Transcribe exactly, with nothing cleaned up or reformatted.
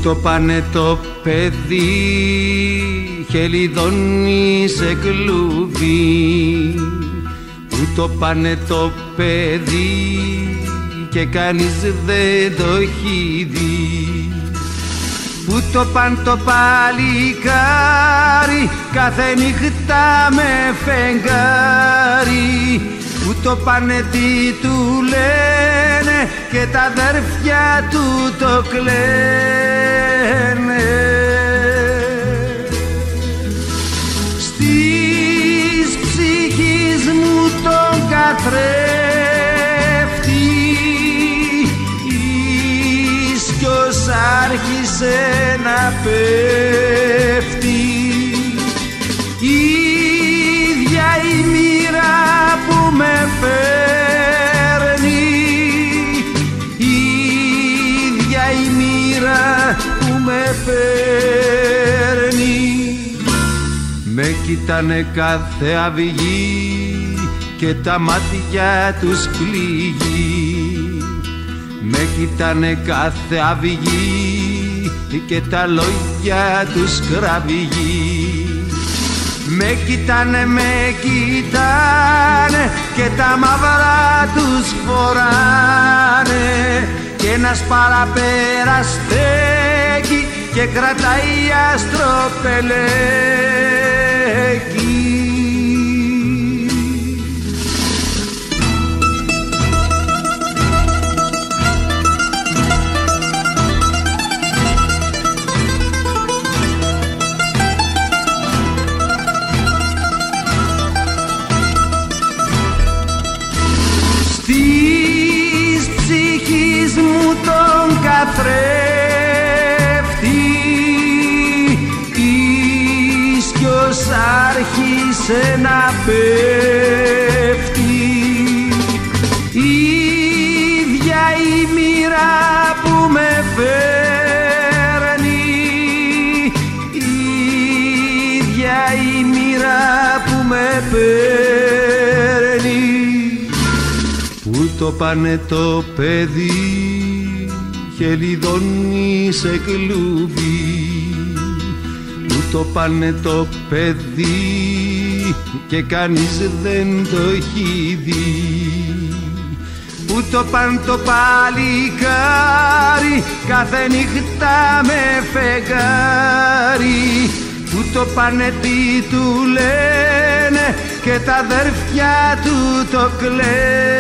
το πάνε το παιδί, χελιδόνι σε κλουβί. Πού το πάνε το παιδί και κανείς δεν το έχει δει. Πού το παν το παλικάρι κάθε νύχτα με φεγγάρι. Πού το πάνε τι του λένε και τα αδέρφια του το κλαίνε. Στις ψυχής μου τον καθρέφτη ίσκιος άρχισε να πέφτει. Η ίδια η μοίρα που με φέρνει, η ίδια η μοίρα που με φέρνει. Με κοιτάνε κάθε αυγή και τα μάτια τους πληγεί. Με κοιτάνε κάθε αυγή και τα λόγια τους κραυγεί. Με κοιτάνε, με κοιτάνε και τα μαύρα τους φοράνε. Και ένας παραπέρα στέκει και κρατάει αστροπελέκι. Της ψυχής μου τον καθρέφτη ίσκιος άρχισε να πέφτει. Η ίδια η μοίρα που με φέρνει, η ίδια η μοίρα που με παίρνει. Πού το πάνε το παιδί, χελιδόνι σε κλουβί. Πού το πάνε το παιδί και κανείς δεν το έχει δει. Πού το πάνε το παλικάρι κάθε νύχτα με φεγγάρι. Πού το πάνε τι του λένε και τα αδέρφια του το κλαίνε.